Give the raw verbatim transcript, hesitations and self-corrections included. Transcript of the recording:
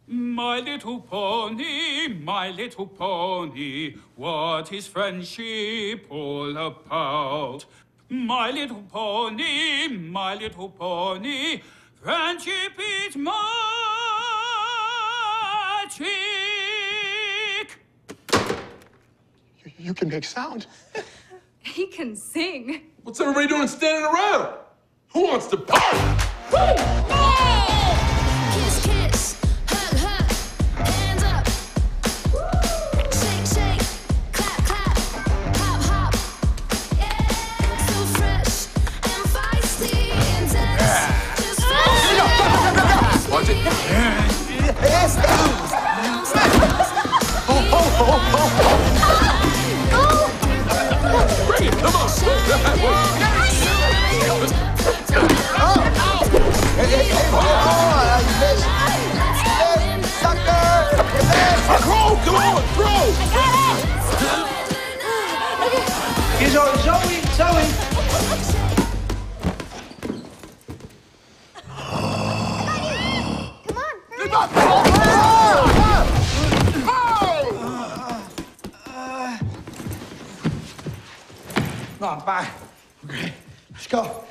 My little pony, my little pony, what is friendship all about? My little pony, my little pony, friendship is magic. You, you can make sound. He can sing. What's everybody doing standing around? Who wants to party? Woo! Kiss, kiss, hug, hug, hands up. Shake, shake, clap, clap, hop, hop. Yeah, so fresh and feisty, intense. Just fresh. Watch it. Oh, oh, oh, oh. Bring it, come on. Hey, hey, hey, oh, you missed. Hey, sucker! Throw, come on, throw! Here's our Zoey, Zoey. Come on, hurry. No, I'm fine. Okay, let's go.